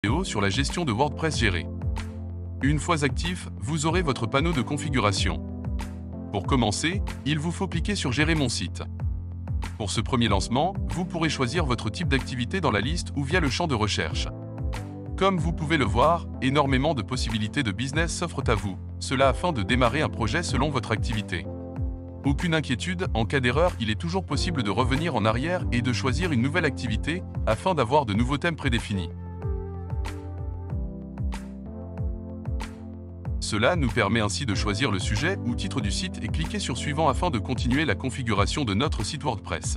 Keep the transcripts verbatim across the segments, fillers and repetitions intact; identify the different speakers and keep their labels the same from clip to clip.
Speaker 1: vidéo sur la gestion de WordPress géré. Une fois actif, vous aurez votre panneau de configuration. Pour commencer, il vous faut cliquer sur Gérer mon site. Pour ce premier lancement, vous pourrez choisir votre type d'activité dans la liste ou via le champ de recherche. Comme vous pouvez le voir, énormément de possibilités de business s'offrent à vous, cela afin de démarrer un projet selon votre activité. Aucune inquiétude, en cas d'erreur, il est toujours possible de revenir en arrière et de choisir une nouvelle activité afin d'avoir de nouveaux thèmes prédéfinis. Cela nous permet ainsi de choisir le sujet ou titre du site et cliquer sur Suivant afin de continuer la configuration de notre site WordPress.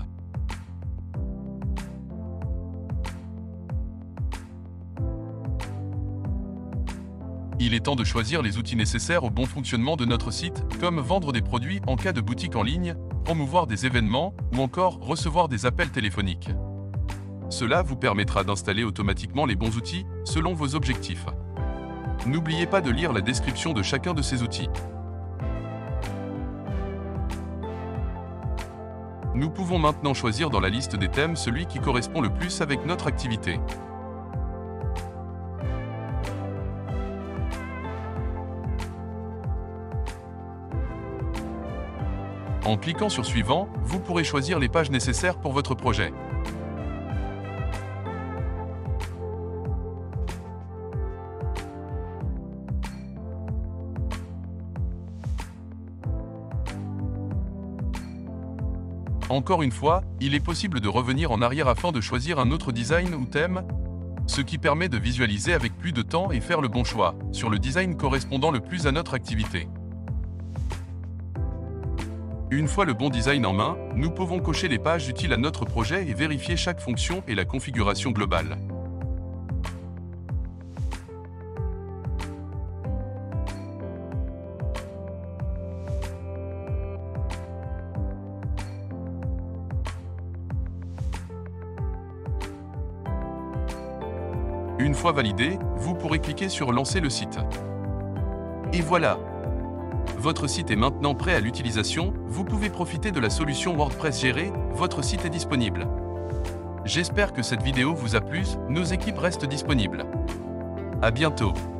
Speaker 1: Il est temps de choisir les outils nécessaires au bon fonctionnement de notre site, comme vendre des produits en cas de boutique en ligne, promouvoir des événements ou encore recevoir des appels téléphoniques. Cela vous permettra d'installer automatiquement les bons outils selon vos objectifs. N'oubliez pas de lire la description de chacun de ces outils. Nous pouvons maintenant choisir dans la liste des thèmes celui qui correspond le plus avec notre activité. En cliquant sur Suivant, vous pourrez choisir les pages nécessaires pour votre projet. Encore une fois, il est possible de revenir en arrière afin de choisir un autre design ou thème, ce qui permet de visualiser avec plus de temps et faire le bon choix sur le design correspondant le plus à notre activité. Une fois le bon design en main, nous pouvons cocher les pages utiles à notre projet et vérifier chaque fonction et la configuration globale. Une fois validé, vous pourrez cliquer sur Lancer le site. Et voilà! Votre site est maintenant prêt à l'utilisation, vous pouvez profiter de la solution WordPress gérée, votre site est disponible. J'espère que cette vidéo vous a plu, nos équipes restent disponibles. À bientôt!